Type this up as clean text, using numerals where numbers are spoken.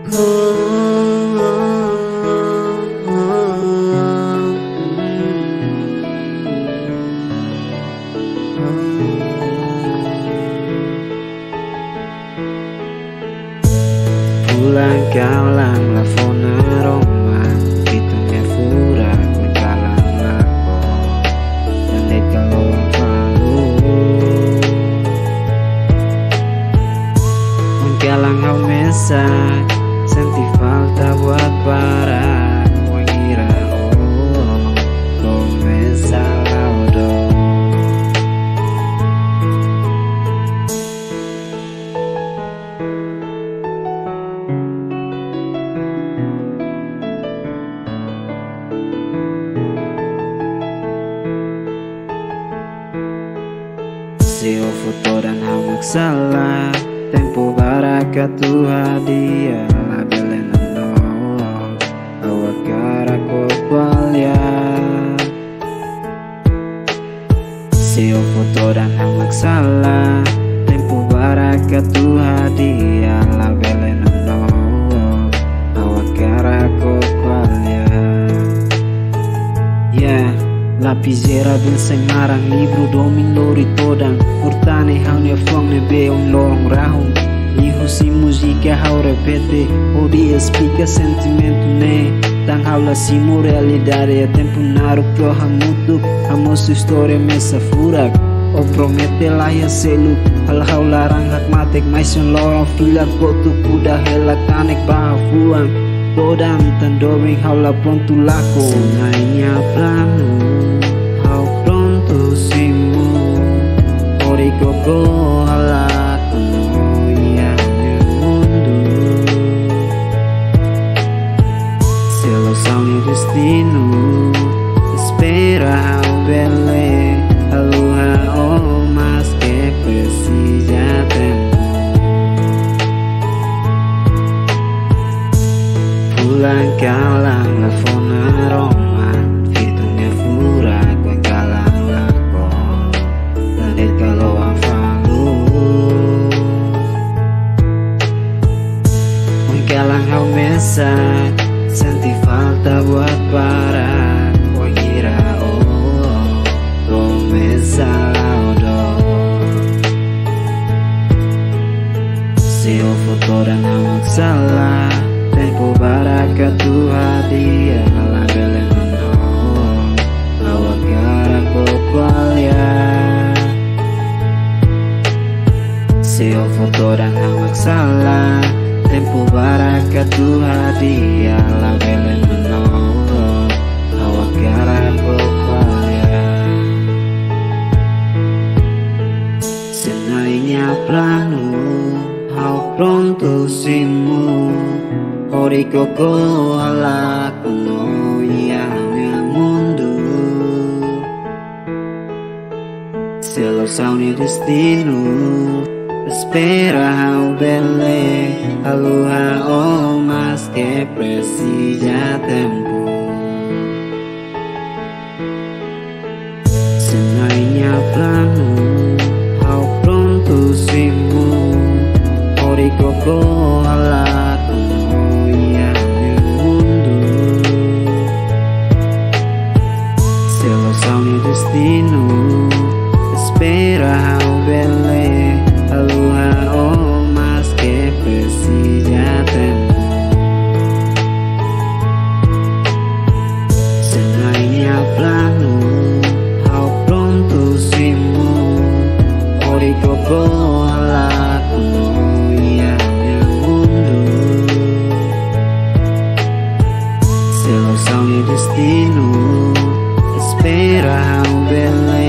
Pulang kalang la fona Roma, kitungnya fura kung kalang lako, nanit kalau ang falu. Kung kalang hau mesa, senti falta buat para wangira mesa laudo. Sio foto dan hamak salah, tempo baraka tu hadiah la belena no awak cara kopalya. Sio foto dan hamak salah, tempo baraka tu hadiah la belena no awak cara kopalya. Yeah. Lapisera bin sengarang libro domin lori todang Urtane hau ne fong ne be un lorong rahum Ihu si musika hau repete Odi explica sentimento ne Tang hau la simu realidade A tempo naru pro hamuduk Amo su história mesa furak O promete la ya selu Hal hau larang hak matek Mais un lorong filat gotu kuda helak tanek baha fuang Todam tandowing hau la pronto lako Senainya plano hau pronto simu Ori koko halaku no yang mundo Seleção e destino Espera hau bele Aluha oh mas que precisa tempo Pulang kalang la fona Roma Fitungnya fura kung kalang lako Lanit kalau ang falu Kung kalang hau mesa Senti falta buat para Wangira mesa laudo Sio foto dan hamak salah Tempo baraka tu hadiah la belena no awak gara kopalya. Sio foto dan hamak salah Tempo baraka tu hadiah la belena no awak gara kopalya. Senainya plano hau pronto simu Ori koko halaku no yang mundo Seleção e destino Espera hau bele Aluha oh mas que precisa tempo Senainya plano hau pronto simu Ori koko halaku Seleção e destino Espera hau bele Aluha oh mas que precisa tempo Senainya plano hau pronto simu Ori koko halaku no yang mundo Seleção e destino Espera hau bele